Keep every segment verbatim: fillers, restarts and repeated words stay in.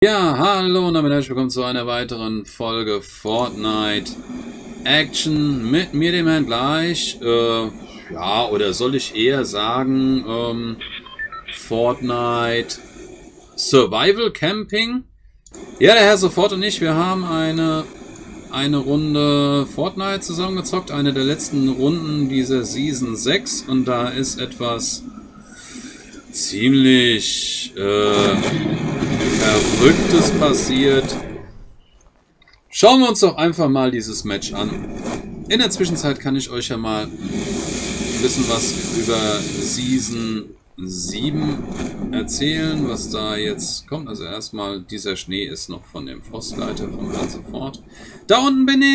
Ja, hallo und damit herzlich willkommen zu einer weiteren Folge Fortnite Action mit mir, dem Herrn Gleich. Äh, ja, oder soll ich eher sagen, ähm, Fortnite Survival Camping? Ja, der Herr Sofort und ich, wir haben eine, eine Runde Fortnite zusammengezockt, eine der letzten Runden dieser Season sechs, und da ist etwas ziemlich äh, Verrücktes passiert. Schauen wir uns doch einfach mal dieses Match an. In der Zwischenzeit kann ich euch ja mal ein bisschen was über Season sieben erzählen, was da jetzt kommt. Also erstmal, dieser Schnee ist noch von dem Frostleiter vom Herrn Sofort. Da unten bin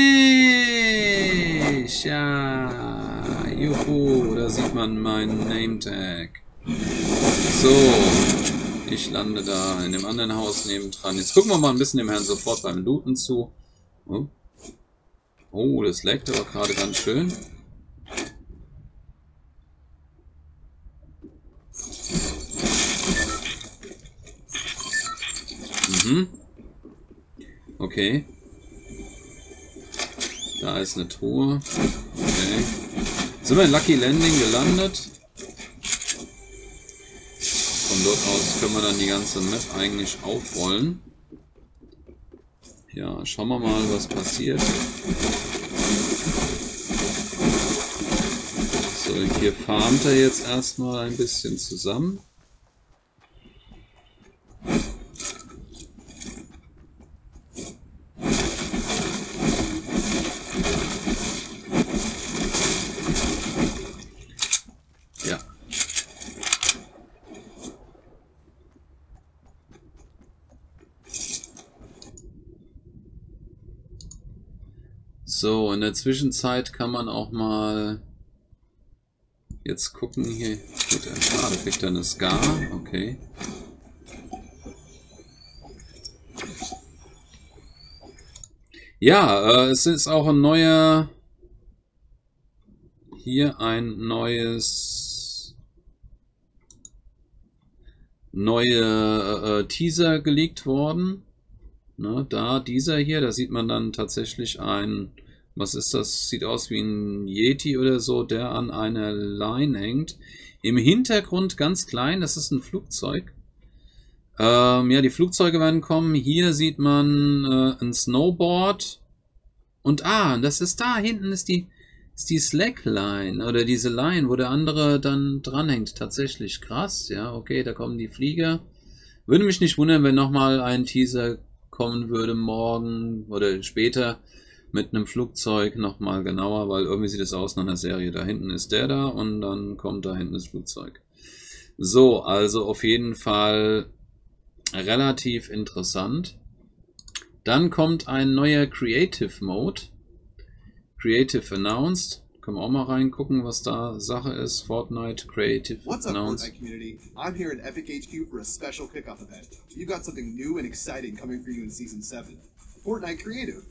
ich! Ja, juhu, da sieht man meinen Name-Tag. So, ich lande da in dem anderen Haus nebendran. Jetzt gucken wir mal ein bisschen dem Herrn Sofort beim Looten zu. Oh, oh, das laggt aber gerade ganz schön. Mhm. Okay. Da ist eine Truhe. Okay. Sind wir in Lucky Landing gelandet. Von dort aus können wir dann die ganze Map eigentlich aufrollen. Ja, schauen wir mal, was passiert. So, hier farmt er jetzt erstmal ein bisschen zusammen. So, in der Zwischenzeit kann man auch mal jetzt gucken hier. Gut, ah, da kriegt er eine Scar. Okay. Ja, äh, es ist auch ein neuer, hier ein neues, neue äh, Teaser geleakt worden. Ne, da, dieser hier, da sieht man dann tatsächlich ein, was ist das? Sieht aus wie ein Yeti oder so, der an einer Line hängt. Im Hintergrund ganz klein, das ist ein Flugzeug. Ähm, ja, die Flugzeuge werden kommen. Hier sieht man äh, ein Snowboard. Und ah, das ist da, hinten ist die, ist die Slackline oder diese Line, wo der andere dann dranhängt. Tatsächlich krass, ja, okay, da kommen die Flieger. Würde mich nicht wundern, wenn nochmal ein Teaser kommen würde morgen oder später mit einem Flugzeug nochmal genauer, weil irgendwie sieht es aus nach einer Serie. Da hinten ist der da und dann kommt da hinten das Flugzeug. So, also auf jeden Fall relativ interessant. Dann kommt ein neuer Creative Mode. Creative Announced. Können wir auch mal reingucken, was da Sache ist. Fortnite Creative What's up, Announced. Fortnite community? I'm here in Epic H Q for a special kickoff event. You've got something new and exciting coming for you in Season seven. Fortnite Creative.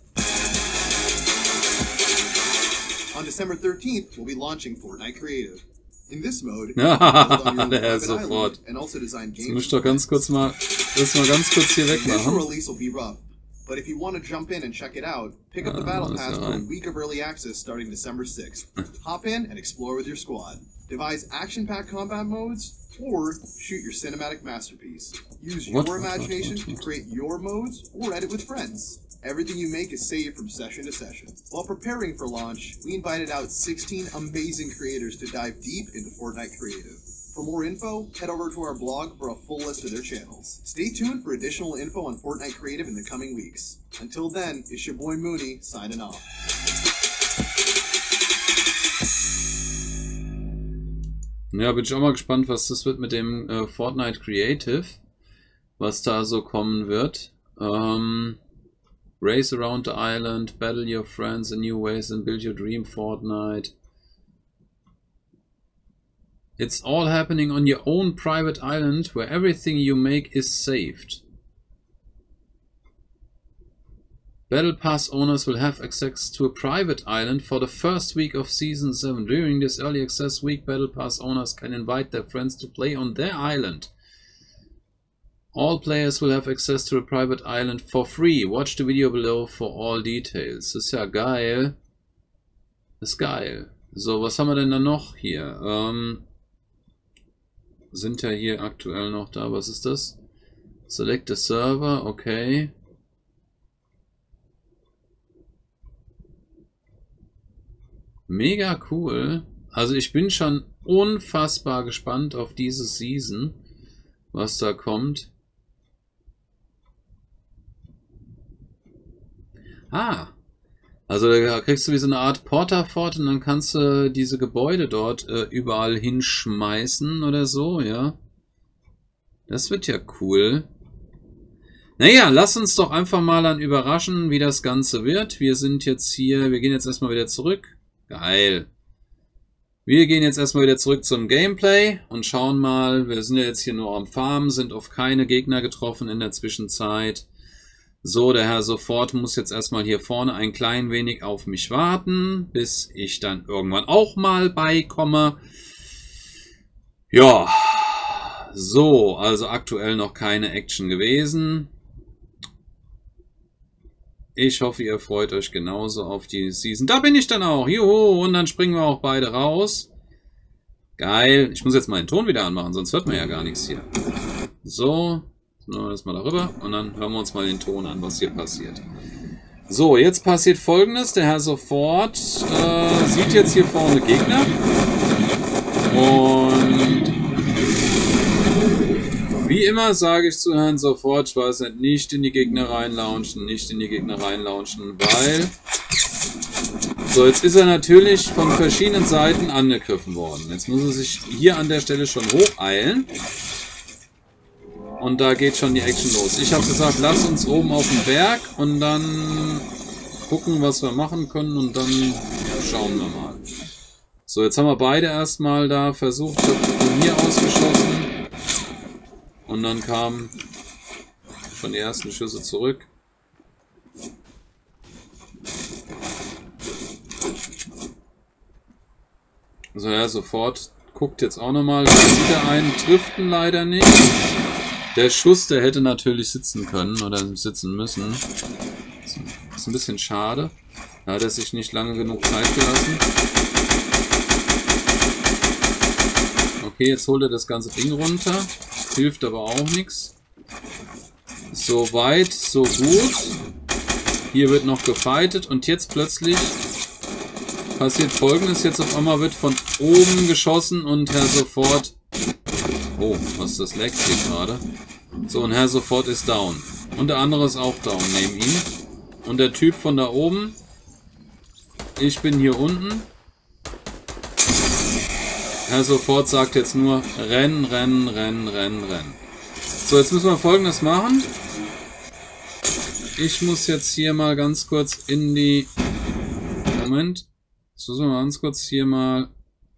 On December thirteenth, we'll be launching Fortnite Creative. In this mode, Ja, you der Herr Sofort. and also design games. Jetzt muss ich doch ganz kurz mal, das mal ganz kurz hier The initial wegmachen. release will be rough, but if you want to jump in and check it out, pick up the Ah, Battle alles Pass for a rein. week of early access starting December sixth. Hop in and explore with your squad. Devise action-packed combat modes, or shoot your cinematic masterpiece. Use What, your what, what, imagination what, what? to create your modes, or edit with friends. Everything you make is saved from session to session. While preparing for launch, we invited out sixteen amazing creators to dive deep into Fortnite Creative. For more info, head over to our blog for a full list of their channels. Stay tuned for additional info on Fortnite Creative in the coming weeks. Until then, it's your boy Mooney signing off. Ja, bin ich auch mal gespannt, was das wird mit dem äh, Fortnite Creative, was da so kommen wird. Ähm, Race around the island, battle your friends in new ways and build your dream Fortnite. It's all happening on your own private island where everything you make is saved. Battle Pass owners will have access to a private island for the first week of Season seven. During this early access week, Battle Pass owners can invite their friends to play on their island. All players will have access to a private island for free. Watch the video below for all details. Das ist ja geil. Das ist geil. So, was haben wir denn da noch hier? Ähm, sind ja hier aktuell noch da. Was ist das? Select the server. Okay. Mega cool. Also ich bin schon unfassbar gespannt auf diese Season, was da kommt. Ah, also da kriegst du wie so eine Art Porterfort und dann kannst du diese Gebäude dort äh, überall hinschmeißen oder so, ja. Das wird ja cool. Naja, lass uns doch einfach mal dann überraschen, wie das Ganze wird. Wir sind jetzt hier, wir gehen jetzt erstmal wieder zurück. Geil. Wir gehen jetzt erstmal wieder zurück zum Gameplay und schauen mal, wir sind ja jetzt hier nur am Farmen, sind auf keine Gegner getroffen in der Zwischenzeit. So, der Herr Sofort muss jetzt erstmal hier vorne ein klein wenig auf mich warten, bis ich dann irgendwann auch mal beikomme. Ja, so, also aktuell noch keine Action gewesen. Ich hoffe, ihr freut euch genauso auf die Season. Da bin ich dann auch, juhu, und dann springen wir auch beide raus. Geil, ich muss jetzt mal den Ton wieder anmachen, sonst hört man ja gar nichts hier. So. Das mal darüber und dann hören wir uns mal den Ton an, was hier passiert. So, jetzt passiert Folgendes. Der Herr Sofort äh, sieht jetzt hier vorne Gegner und wie immer sage ich zu Herrn Sofort, ich weiß nicht, nicht in die Gegner reinlaunchen, nicht in die Gegner reinlaunchen, weil so, jetzt ist er natürlich von verschiedenen Seiten angegriffen worden. Jetzt muss er sich hier an der Stelle schon hocheilen. Und da geht schon die Action los. Ich habe gesagt, lass uns oben auf den Berg und dann gucken, was wir machen können und dann schauen wir mal. So, jetzt haben wir beide erstmal da versucht, von hier aus geschossen. Und dann kamen schon die ersten Schüsse zurück. So, ja, Sofort guckt jetzt auch nochmal. Da sieht er einen, trifft ihn leider nicht. Der Schuss, der hätte natürlich sitzen können oder sitzen müssen. Das ist ein bisschen schade. Da hat er sich nicht lange genug Zeit gelassen. Okay, jetzt holt er das ganze Ding runter. Hilft aber auch nichts. So weit, so gut. Hier wird noch gefightet und jetzt plötzlich passiert Folgendes. Jetzt auf einmal wird von oben geschossen und Herr Sofort... Oh, was ist das lag hier gerade? So, und Herr Sofort ist down. Und der andere ist auch down neben ihm. Und der Typ von da oben. Ich bin hier unten. Herr Sofort sagt jetzt nur rennen, rennen, rennen, rennen, rennen. So, jetzt müssen wir Folgendes machen. Ich muss jetzt hier mal ganz kurz in die... Moment. Jetzt müssen wir ganz kurz hier mal...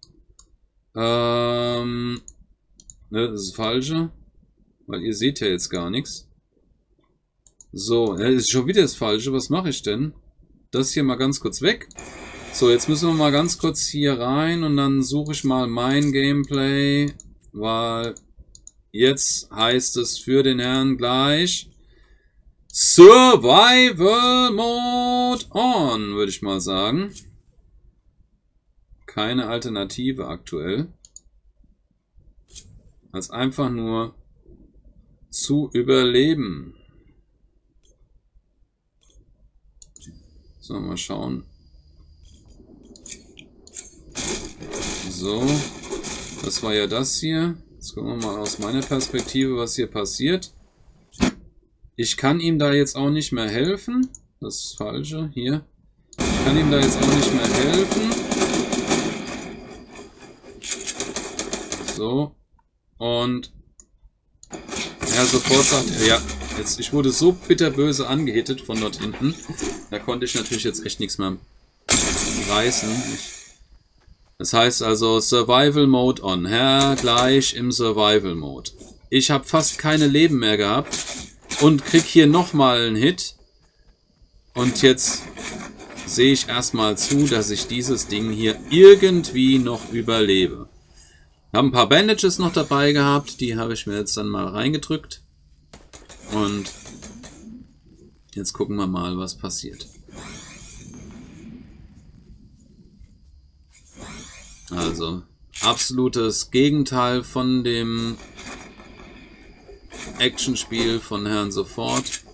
Ähm... Ne, das ist das Falsche. Weil ihr seht ja jetzt gar nichts. So, das ist schon wieder das Falsche. Was mache ich denn? Das hier mal ganz kurz weg. So, jetzt müssen wir mal ganz kurz hier rein und dann suche ich mal mein Gameplay. Weil jetzt heißt es für den Herrn gleich Survival Mode on, würde ich mal sagen. Keine Alternative aktuell. Als einfach nur zu überleben. So, mal schauen. So, das war ja das hier. Jetzt gucken wir mal aus meiner Perspektive, was hier passiert. Ich kann ihm da jetzt auch nicht mehr helfen. Das ist das Falsche. Hier. Ich kann ihm da jetzt auch nicht mehr helfen. So. Und er sofort sagt, ja, jetzt, ich wurde so bitterböse angehittet von dort hinten. Da konnte ich natürlich jetzt echt nichts mehr reißen. Ich, das heißt also Survival Mode on. Herr gleich im Survival Mode. Ich habe fast keine Leben mehr gehabt und krieg hier nochmal einen Hit. Und jetzt sehe ich erstmal zu, dass ich dieses Ding hier irgendwie noch überlebe. Ich habe ein paar Bandages noch dabei gehabt, die habe ich mir jetzt dann mal reingedrückt. Und jetzt gucken wir mal, was passiert. Also, absolutes Gegenteil von dem Actionspiel von Herrn Sofort.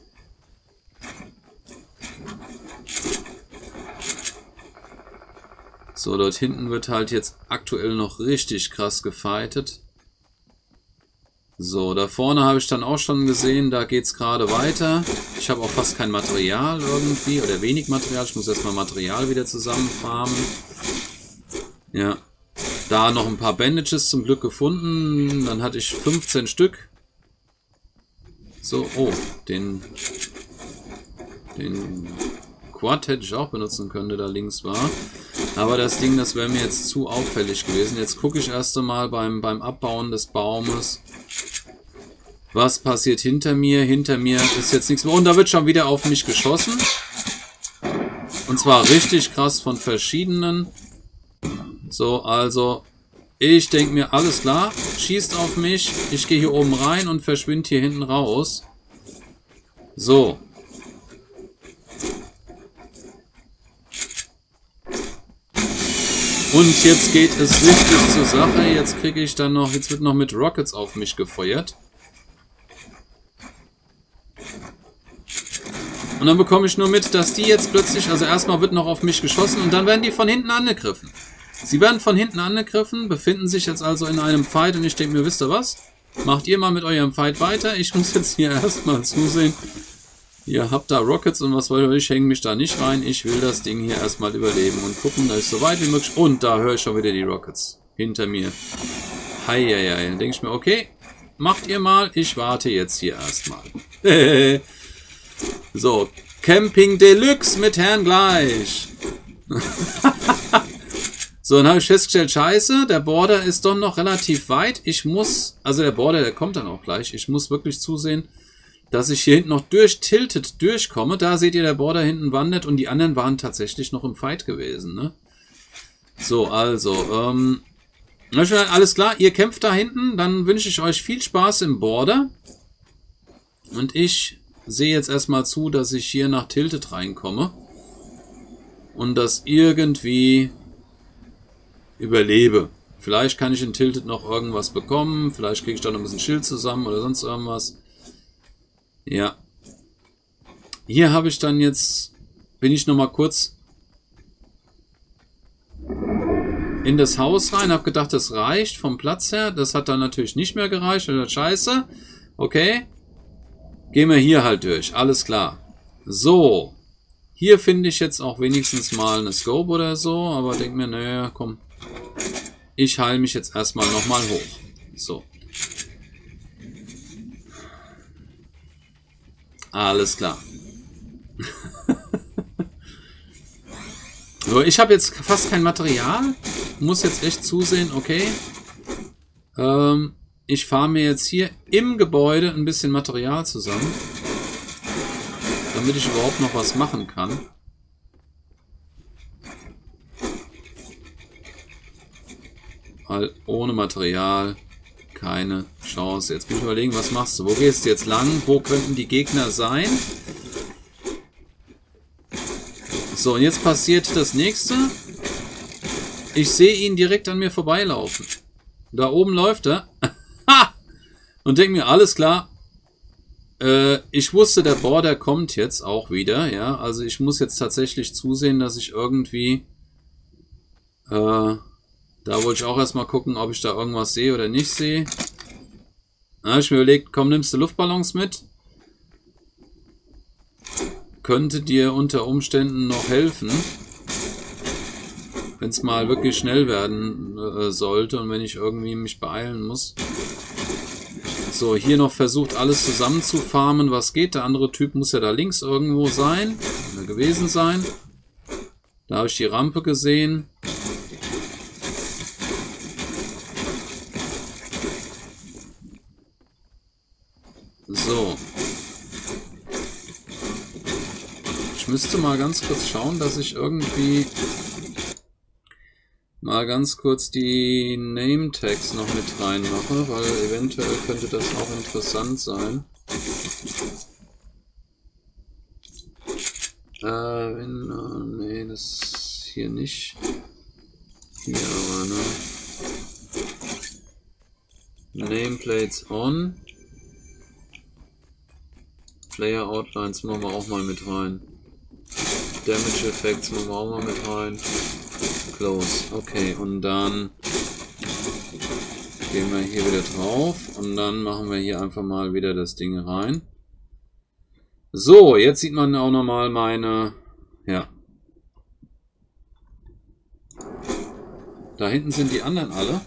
So, dort hinten wird halt jetzt aktuell noch richtig krass gefightet. So, da vorne habe ich dann auch schon gesehen, da geht es gerade weiter. Ich habe auch fast kein Material irgendwie, oder wenig Material. Ich muss erstmal Material wieder zusammenfarmen. Ja, da noch ein paar Bandages zum Glück gefunden. Dann hatte ich fünfzehn Stück. So, oh, den, den Quad hätte ich auch benutzen können, der da links war. Aber das Ding, das wäre mir jetzt zu auffällig gewesen. Jetzt gucke ich erst einmal beim, beim Abbauen des Baumes, was passiert hinter mir. Hinter mir ist jetzt nichts mehr. Und da wird schon wieder auf mich geschossen. Und zwar richtig krass von verschiedenen. So, also ich denke mir, alles klar, schießt auf mich. Ich gehe hier oben rein und verschwinde hier hinten raus. So. Und jetzt geht es richtig zur Sache. Jetzt kriege ich dann noch, jetzt wird noch mit Rockets auf mich gefeuert. Und dann bekomme ich nur mit, dass die jetzt plötzlich, also erstmal wird noch auf mich geschossen und dann werden die von hinten angegriffen. Sie werden von hinten angegriffen, befinden sich jetzt also in einem Fight und ich denke mir, wisst ihr was? Macht ihr mal mit eurem Fight weiter. Ich muss jetzt hier erstmal zusehen. Ihr habt da Rockets und was wollt ihr? Ich hänge mich da nicht rein. Ich will das Ding hier erstmal überleben und gucken, dass ich so weit wie möglich... Und da höre ich schon wieder die Rockets hinter mir. Heieiei. Dann denke ich mir, okay, macht ihr mal. Ich warte jetzt hier erstmal. So, Camping Deluxe mit Herrn Gleich. So, dann habe ich festgestellt, scheiße, der Border ist doch noch relativ weit. Ich muss, also der Border, der kommt dann auch gleich. Ich muss wirklich zusehen, dass ich hier hinten noch durch Tilted durchkomme. Da seht ihr, der Border hinten wandert und die anderen waren tatsächlich noch im Fight gewesen. Ne? So, also, ähm, alles klar, ihr kämpft da hinten. Dann wünsche ich euch viel Spaß im Border. Und ich sehe jetzt erstmal zu, dass ich hier nach Tilted reinkomme. Und das irgendwie überlebe. Vielleicht kann ich in Tilted noch irgendwas bekommen. Vielleicht kriege ich da noch ein bisschen Schild zusammen oder sonst irgendwas. Ja. Hier habe ich dann jetzt, bin ich noch mal kurz in das Haus rein, habe gedacht, das reicht vom Platz her. Das hat dann natürlich nicht mehr gereicht. Oder scheiße. Okay. Gehen wir hier halt durch. Alles klar. So. Hier finde ich jetzt auch wenigstens mal eine Scope oder so. Aber denke mir, naja, komm. Ich heile mich jetzt erstmal nochmal hoch. So. Alles klar. So, ich habe jetzt fast kein Material. Muss jetzt echt zusehen, okay. Ähm, ich fahre mir jetzt hier im Gebäude ein bisschen Material zusammen. Damit ich überhaupt noch was machen kann. Weil ohne Material keine Chance. Jetzt muss ich überlegen, was machst du? Wo gehst du jetzt lang? Wo könnten die Gegner sein? So, und jetzt passiert das nächste. Ich sehe ihn direkt an mir vorbeilaufen. Da oben läuft er. Und denke mir, alles klar. Äh, ich wusste, der Border kommt jetzt auch wieder. Ja, also ich muss jetzt tatsächlich zusehen, dass ich irgendwie... Äh, da wollte ich auch erstmal gucken, ob ich da irgendwas sehe oder nicht sehe. Da habe ich mir überlegt, komm, nimmst du Luftballons mit? Könnte dir unter Umständen noch helfen. Wenn es mal wirklich schnell werden äh, sollte und wenn ich irgendwie mich beeilen muss. So, hier noch versucht alles zusammen zu farmen, was geht. Der andere Typ muss ja da links irgendwo sein. Oder gewesen sein. Da habe ich die Rampe gesehen. So. Ich müsste mal ganz kurz schauen, dass ich irgendwie mal ganz kurz die Name Tags noch mit reinmache, weil eventuell könnte das auch interessant sein. Äh, wenn, äh, nee, das hier nicht. Hier aber, ne? Nameplates on. Player Outlines machen wir auch mal mit rein. Damage Effects machen wir auch mal mit rein. Close. Okay, und dann gehen wir hier wieder drauf und dann machen wir hier einfach mal wieder das Ding rein. So, jetzt sieht man auch nochmal meine, ja. Da hinten sind die anderen alle.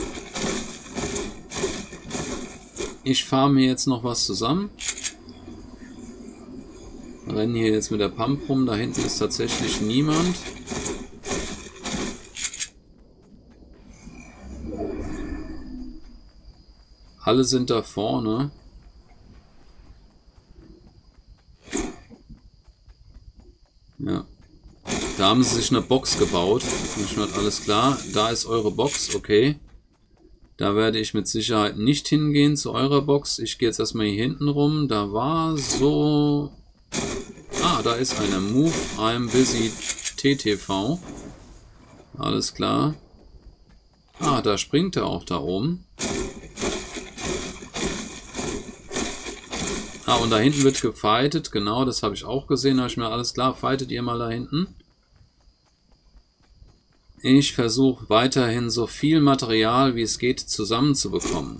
Ich fahre mir jetzt noch was zusammen. Rennen hier jetzt mit der Pump rum. Da hinten ist tatsächlich niemand. Alle sind da vorne. Ja. Da haben sie sich eine Box gebaut. Alles klar. Da ist eure Box. Okay. Da werde ich mit Sicherheit nicht hingehen zu eurer Box. Ich gehe jetzt erstmal hier hinten rum. Da war so... Ah, da ist einer. Move, I'm busy T T V. Alles klar. Ah, da springt er auch da oben. Ah, und da hinten wird gefightet. Genau, das habe ich auch gesehen. Da habe ich mir alles klar. Fightet ihr mal da hinten. Ich versuche weiterhin so viel Material wie es geht zusammenzubekommen.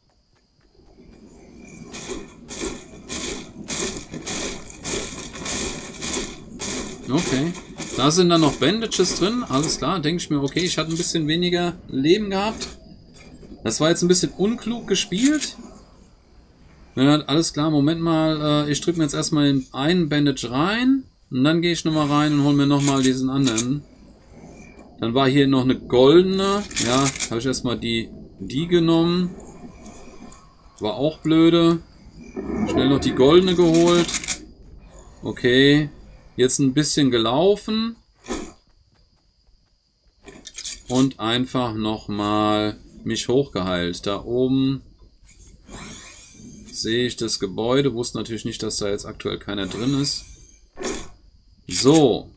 Okay. Da sind dann noch Bandages drin. Alles klar. Denke ich mir, okay, ich hatte ein bisschen weniger Leben gehabt. Das war jetzt ein bisschen unklug gespielt. Ja, alles klar, Moment mal. Ich drücke mir jetzt erstmal in einen Bandage rein. Und dann gehe ich nochmal rein und hole mir nochmal diesen anderen. Dann war hier noch eine goldene. Ja, habe ich erstmal die, die genommen. War auch blöde. Schnell noch die goldene geholt. Okay. Jetzt ein bisschen gelaufen. Und einfach nochmal mich hochgeheilt. Da oben sehe ich das Gebäude. Wusste natürlich nicht, dass da jetzt aktuell keiner drin ist. So.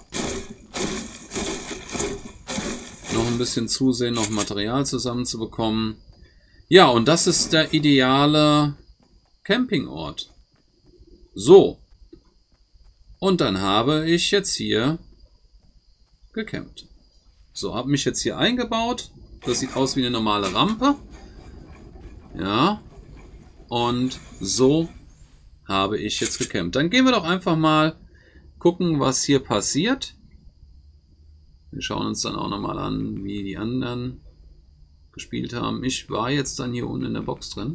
Noch ein bisschen zusehen, noch Material zusammenzubekommen. Ja, und das ist der ideale Campingort. So. Und dann habe ich jetzt hier gecampt. So, habe mich jetzt hier eingebaut. Das sieht aus wie eine normale Rampe. Ja. Und so habe ich jetzt gecampt. Dann gehen wir doch einfach mal gucken, was hier passiert. Wir schauen uns dann auch nochmal an, wie die anderen gespielt haben. Ich war jetzt dann hier unten in der Box drin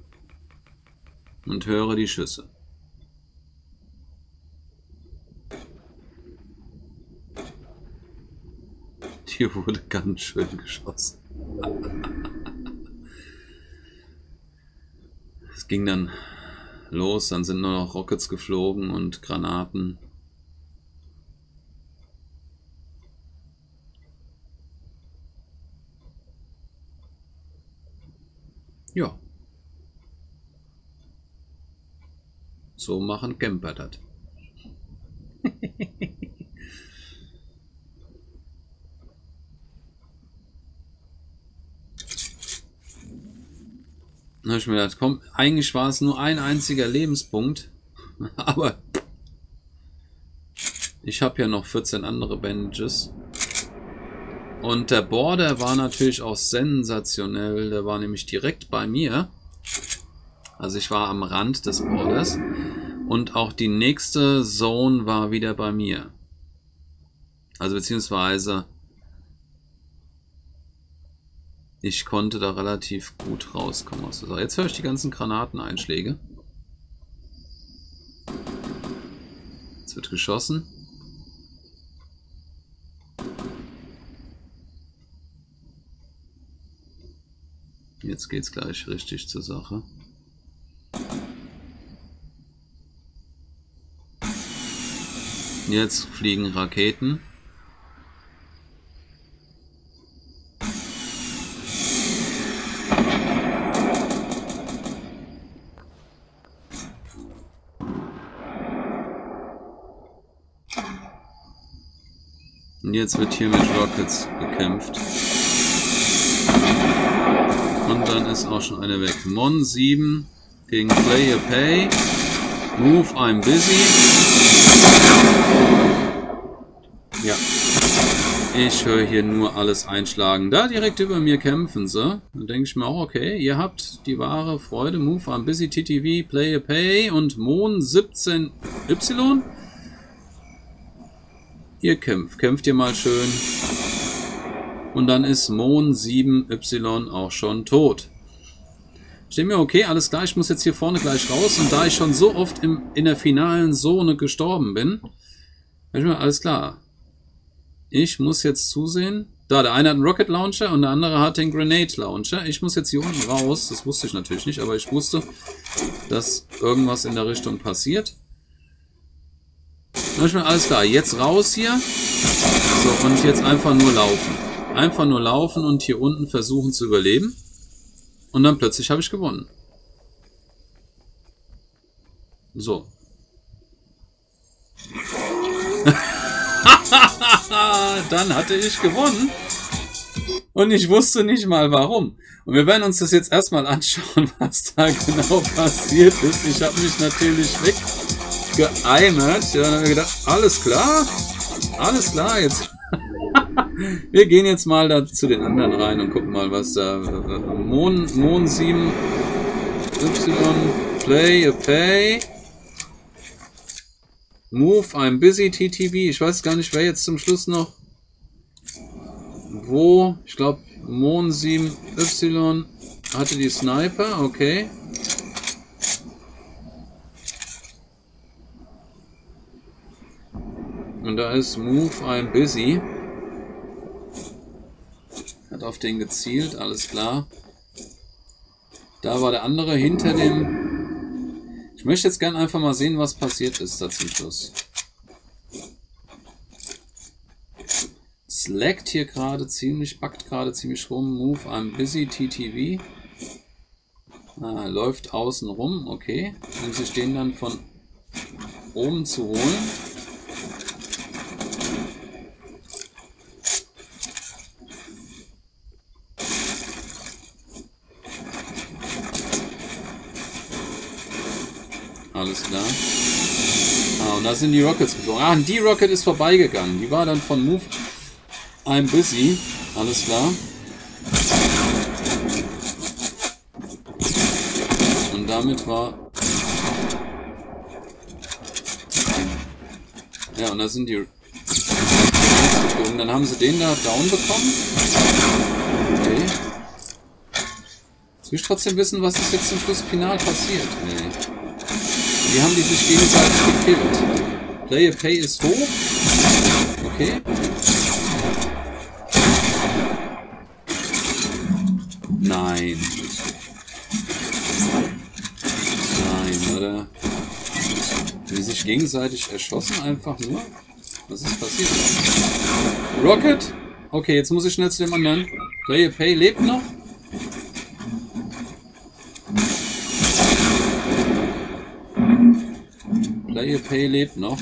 und höre die Schüsse. Hier wurde ganz schön geschossen. Es ging dann los, dann sind nur noch Rockets geflogen und Granaten. Ja. So machen Camper das. Dann habe ich mir gedacht, komm, eigentlich war es nur ein einziger Lebenspunkt, aber ich habe ja noch vierzehn andere Bandages. Und der Border war natürlich auch sensationell, der war nämlich direkt bei mir. Also ich war am Rand des Borders und auch die nächste Zone war wieder bei mir. Also beziehungsweise ich konnte da relativ gut rauskommen aus der Sache. Jetzt höre ich die ganzen Granateneinschläge. Jetzt wird geschossen. Jetzt geht's gleich richtig zur Sache. Jetzt fliegen Raketen. Und jetzt wird hier mit Rockets gekämpft. Und dann ist auch schon eine weg. Mon sieben gegen Play a Pay. Move, I'm busy. Ja. Ich höre hier nur alles einschlagen. Da direkt über mir kämpfen sie. Dann denke ich mir auch, okay, ihr habt die wahre Freude. Move, I'm busy, T T V, Play a Pay und Mon siebzehn Y. Ihr kämpft. Kämpft ihr mal schön. Und dann ist Mon sieben Y auch schon tot. Steht mir, okay, alles klar, ich muss jetzt hier vorne gleich raus. Und da ich schon so oft im, in der finalen Zone gestorben bin, ich mir, alles klar. Ich muss jetzt zusehen. Da, der eine hat einen Rocket Launcher und der andere hat den Grenade Launcher. Ich muss jetzt hier unten raus. Das wusste ich natürlich nicht, aber ich wusste, dass irgendwas in der Richtung passiert. Dann ich mir, alles klar, jetzt raus hier. So, und jetzt einfach nur laufen. Einfach nur laufen und hier unten versuchen zu überleben. Und dann plötzlich habe ich gewonnen. So. Dann hatte ich gewonnen. Und ich wusste nicht mal warum. Und wir werden uns das jetzt erstmal anschauen, was da genau passiert ist. Ich habe mich natürlich weggeeimert. Ja, dann habe ich gedacht, alles klar. Alles klar, jetzt. Wir gehen jetzt mal da zu den anderen rein und gucken mal, was da. Mon, Mon sieben Y, Play a Pay. Move, I'm busy, T T V. Ich weiß gar nicht, wer jetzt zum Schluss noch. Wo? Ich glaube, Mon sieben Y hatte die Sniper. Okay. Und da ist Move, I'm busy. Hat auf den gezielt, alles klar. Da war der andere hinter dem. Ich möchte jetzt gerne einfach mal sehen, was passiert ist da zum Schluss. Slackt hier gerade ziemlich, backt gerade ziemlich rum. Move, I'm busy, T T V. Ah, läuft außen rum, okay. Um sich den dann von oben zu holen. Alles klar. Ah, und da sind die Rockets geflogen. Ah, und die Rocket ist vorbeigegangen. Die war dann von Move, I'm busy. Alles klar. Und damit war... Ja, und da sind die geflogen. Dann haben sie den da down bekommen. Okay. Jetzt will ich trotzdem wissen, was ist jetzt zum Schluss final passiert. Nee. Die haben die sich gegenseitig gekillt. Play a Pay ist hoch. Okay. Nein. Nein, oder? Die sich gegenseitig erschossen einfach nur? Was ist passiert? Rocket? Okay, jetzt muss ich schnell zu dem anderen. Play a Pay lebt noch. Play a Pay lebt noch.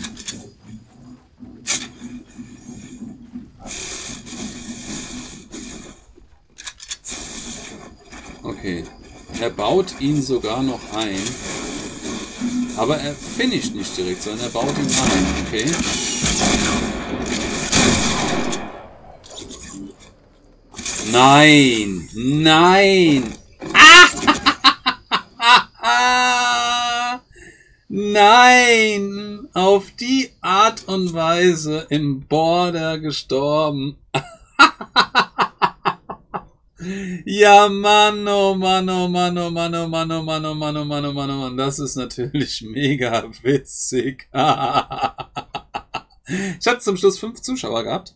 Okay. Er baut ihn sogar noch ein. Aber er finisht nicht direkt, sondern er baut ihn ein. Okay. Nein! Nein! Nein! Auf die Art und Weise im Border gestorben. Ja, Mann, oh Mann, oh Mann, oh Mann, oh Mann, oh Mann, oh Mann, oh Mann, oh Mann, oh Mann. Das ist natürlich mega witzig. Ich hatte zum Schluss fünf Zuschauer gehabt.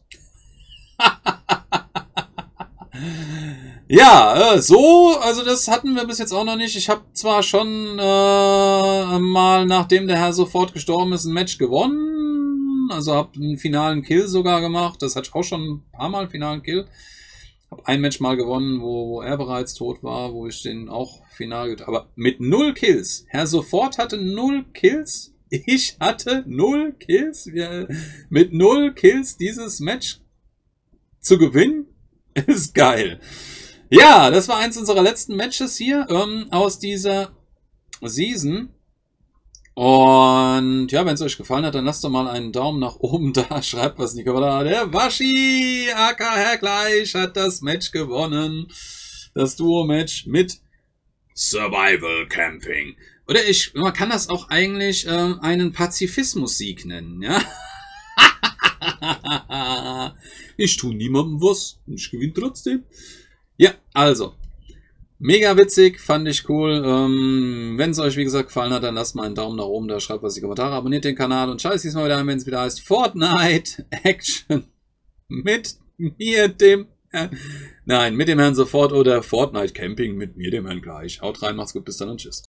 Ja, äh, so, also das hatten wir bis jetzt auch noch nicht. Ich habe zwar schon äh, mal, nachdem der Herr sofort gestorben ist, ein Match gewonnen. Also habe einen finalen Kill sogar gemacht. Das hatte ich auch schon ein paar Mal, einen finalen Kill. Habe ein Match mal gewonnen, wo, wo er bereits tot war, wo ich den auch final... Aber mit null Kills. Herr sofort hatte null Kills. Ich hatte null Kills. Wir, mit null Kills dieses Match zu gewinnen, ist geil. Ja, das war eins unserer letzten Matches hier ähm, aus dieser Season. Und ja, wenn es euch gefallen hat, dann lasst doch mal einen Daumen nach oben da. Schreibt was in die Kommentare. Der Waschi, aka Herr Gleich, hat das Match gewonnen. Das Duo-Match mit Survival Camping. Oder ich, man kann das auch eigentlich ähm, einen Pazifismus-Sieg nennen, ja. Ich tue niemandem was und ich gewinne trotzdem. Ja, also. Mega witzig, fand ich cool. Ähm, wenn es euch wie gesagt gefallen hat, dann lasst mal einen Daumen nach oben da, schreibt was in die Kommentare, abonniert den Kanal und schaut diesmal wieder ein, wenn es wieder heißt Fortnite Action mit mir, dem Herrn, nein, mit dem Herrn sofort oder Fortnite Camping mit mir, dem Herrn Gleich. Haut rein, macht's gut, bis dann und tschüss.